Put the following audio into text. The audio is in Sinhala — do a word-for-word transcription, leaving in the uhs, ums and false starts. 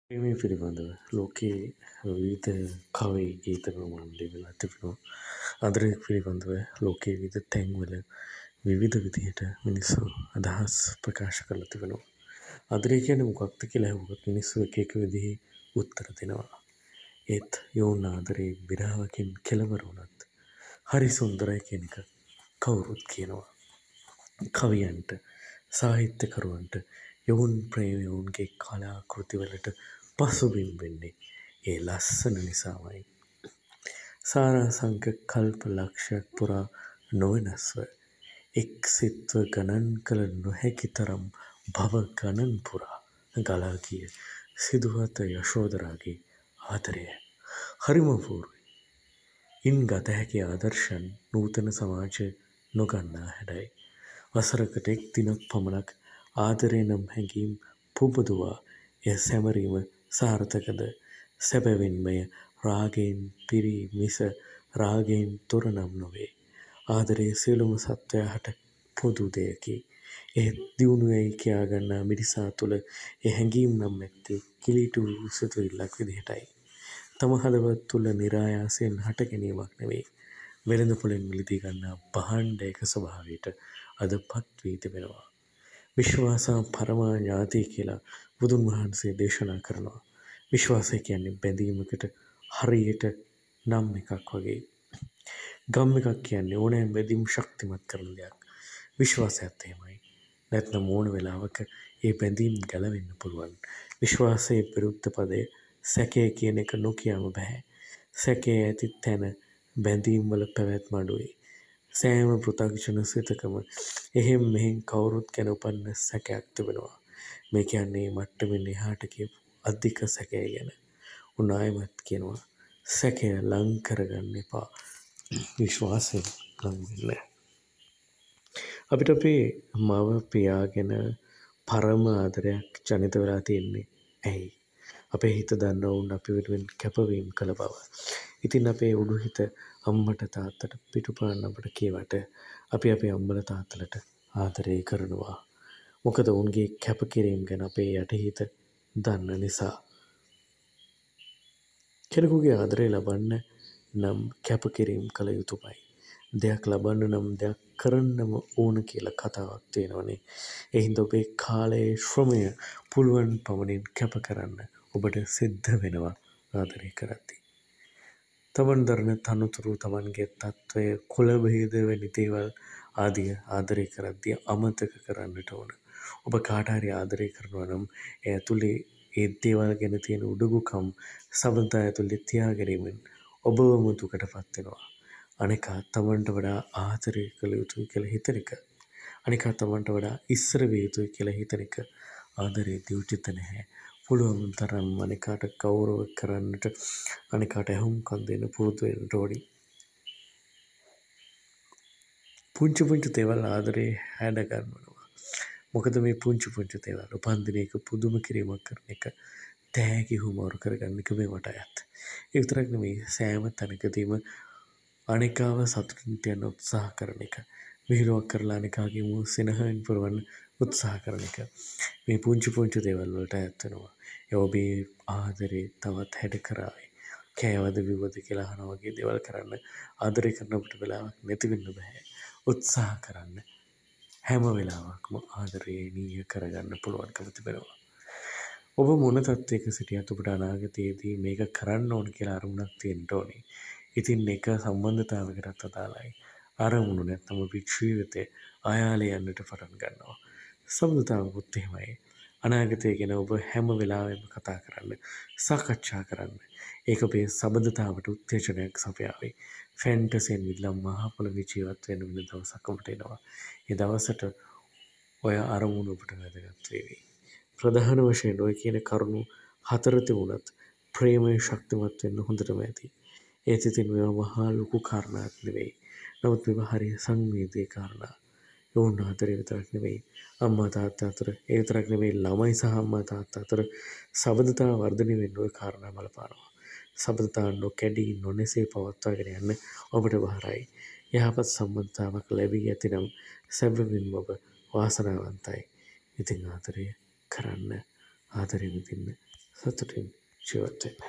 ප්‍රේමය පිළිබඳව ලෝකයේ විවිධ කවි ගීත ප්‍රමාණ ලියවිලා තිබෙනවා. ආදරය පිළිබඳව ලෝකයේ විවිධ තැන්වල විවිධ විදිහට මිනිස්සු අදහස් ප්‍රකාශ කරලා තිබෙනවා. ආදරය කියන්නේ මොකක්ද කියලා අහුවොත් මිනිස්සු එක එක විදිහේ උත්තර දෙනවා. ඒත් යෝන් ආදරේ විරාවකින් කෙලවර වුණත් හරි සුන්දරයි කියන එක කවුරුත් කියනවා. කවියන්ට සාහිත්‍යකරුවන්ට යොවුන් ප්‍රේමය ඔවුන්ගේ කලා කෘතිවලට පසුබිම් වෙන්නේ ඒ ලස්සන නිසාමයි. සාරාසංක කල්ප ලක්ෂයක් පුරා නොවෙනස්ව එක් සිත්ව ගණන් කළ නොහැකි තරම් භව ගණන් පුරා ගලා ගිය සිදුහත යශෝදරාගේ ආදරය හරිම අපූරුයි. ඉන් ගත හැකි ආදර්ශයන් නූතන සමාජය නොගන්නා හැඩයි. වසරකට එක් දිනක් පමණක් ආදරය නම් හැඟීම් පුබුදුවා එය සැමරීම සාර්ථකද? සැබවින්ම එය රාගයෙන් පිරි මිස රාගයෙන් තොර නම් නොවේ. ආදරය සියලුම සත්වයා හට පොදු දෙයකි. එහෙත් දියුණු යැයි කියා ගන්නා මිනිසා තුළ ඒ හැඟීම් නම් ඇත්තේ කිලිටු වූ සිතුවිල්ලක් විදිහටයි. තම හදවත් තුළ නිරායාසයෙන් හට ගැනීමක් නෙවෙයි. වෙළඳ පොළෙන් මිලදී ගන්නා භාණ්ඩයක ස්වභාවයට අද පත් වී තිබෙනවා. විශ්වාසා පරමා ඥාති කියලා බුදුන් වහන්සේ දේශනා කරනවා. විශ්වාසය කියන්නේ බැඳීමකට හරියට නම් එකක් වගේ. ගම් එකක් කියන්නේ ඕනෑම බැඳීම් ශක්තිමත් කරන දෙයක්. විශ්වාසයත් එහෙමයි. නැත්නම් ඕන වෙලාවක ඒ බැඳීම් ගැලවෙන්න පුළුවන්. විශ්වාසයේ විරුද්ධ පදය සැකය කියන එක නොකියම බෑ. සැකය ඇති තැන බැඳීම් වල පැවැත්ම අඩුයි. සෑම පෘථග්ජන සිතකම එහෙම් මෙහෙම් කවුරුත් ගැන උපන්න සැකයක් තිබෙනවා. මේ කියන්නේ මට්ටමින් එහාට කියපු අධික සැකය ගැන. උන් ආයෙමත් කියනවා සැකය ලං කරගන්න එපා. විශ්වාසයෙන් ලං වෙන්න. අපිට අපේ මව පියා ගැන පරම ආදරයක් ජනිත වෙලා තියෙන්නේ ඇයි? අපේ හිත දන්න ඔවුන් අපි වෙනුවෙන් කැපවීම කළ බව. ඉතින් අපේ උඩු හිත අම්මට තාත්තට පිටුපාන්න අපට කියවට අපි අපේ අම්මලා තාත්තලට ආදරය කරනවා. මොකද ඔවුන්ගේ කැපකිරීම ගැන අපේ යටිහිත දන්න නිසා. කෙනෙකුගේ ආදරය ලබන්න නම් කැපකිරීම කළ යුතුමයි. දෙයක් ලබන්න නම් දෙයක් කරන්නම ඕන කියලා කතාවක් තියෙනවනේ. ඒ හින්දා ඔබේ කාලයේ ශ්‍රමය පුළුවන් පමණින් කැප කරන්න ඔබට සිද්ධ වෙනවා ආදරය කරද්දී. තමන් දරන තනතුරු තමන්ගේ තත්ත්වය කුල භේද වැනි දේවල් ආදිය ආදරය කරද්දී අමතක කරන්නට ඕන. ඔබ කාට හරි ආදරය කරනවා නම් ඒ ඇතුලේ ඒ දේවල් ගැන තියෙන උඩඟුකම් සබඳතා ඇතුලේ තියාගැනීමෙන් ඔබවම දුකටපත් වෙනවා. අනිකා තමන්ට වඩා ආදරය කළ යුතුයි කියලා හිතන එක. අනිකා තමන්ට වඩා ඉස්සර විය යුතුයි කියලා හිතන එක ආදරේ දියුචිත නැහැ. පුළුවන් තරම් අනිකාට ගෞරව කරන්නට අනිකාට ඇහුම්කන් දෙන්න පුරුදු වෙන්න ඕනි. පුංචි පුංචි දේවල් ආදරේ හැඩ ගන්නවා. මොකද මේ පුංචි පුංචි දේවල් උපන්දිනයක පුදුම කිරීමක් කරන එක තෑගි හුවමාරු කරගන්න එක මේ මට අයත්. ඒ විතරක් නෙමෙයි සෑම තැනකදීම අනිකාව සතුටින් තියන්න උත්සාහ කරන එක. විහිළුවක් කරලා අනිකාගේ මුව සිනහෙන් පුරවන්න උත්සාහ කරන එක. මේ පුංචි පුංචි දේවල් වලට අයත් වෙනවා. ඒ ඔබේ ආදරේ තවත් හැඩ කරાવી. කෑවද බිව්වද කියලා අහනවා වගේ දේවල් කරන්න ආදරය කරනකොට වෙලාවක් නැති වෙන්න බෑ. උත්සාහ කරන්න. හැම වෙලාවකම ආදරේණීය කරගන්න පුළුවන්කම තිබෙනවා. ඔබ මොන තත්ත්වයක සිටියත් ඔබට අනාගතයේදී මේක කරන්න ඕන කියලා අරමුණක් තියෙන්න ඕනේ. ඉතින් එක සම්බන්ධතාවයකටත් අදාළයි. අරමුණු නැත්නම් ඔබේ ජීවිතේ ආයාලේ යන්නට පටන් ගන්නවා. සම්බන්ධතාවකුත් එහෙමයි. අනාගතය ගැන ඔබ හැම වෙලාවෙම කතා කරන්න, සාකච්ඡා කරන්න. ඒක ඔබේ සම්බන්ධතාවට උත්තේජනයක් සපයාවි. ෆැන්ටසියෙන් විදලා මහ පොළොවේ ජීවත් වෙන්න වෙන දවසක් ඔබට එනවා. ඒ දවසට ඔය අරමුණු ඔබට වැදගත් වේවි. ප්‍රධාන වශයෙන් ඔය කියන කරුණු හතර තිබුණත් ප්‍රේමය ශක්තිමත් වෙන්න හොඳටම ඇති. ඒත් ඉතින් මේවා මහා ලොකු කාරණාවක් නෙවෙයි. නමුත් මේවා හරිය සංවේදී කාරණා. යෝන් ආදරය විතරක් නෙවෙයි. අම්මා තාත්තා අතර ඒ විතරක් නෙවෙයි ළමයි සහ අම්මා තාත්තා අතර සබඳතාව වර්ධනය වෙන්න ওই කාරණා බලපානවා. සබඳතාව නොකැඩී නොනැසී පවත්වාගෙන යන්න ඔබට බහරයි. යහපත් සම්බන්ධතාවක් ලැබී ඇතිනම් සැබවින්ම ඔබ වාසනාවන්තයි. ඉතින් ආදරය කරන්න, ආදරය විඳින්න, සතුටින් ජීවත් වෙන්න.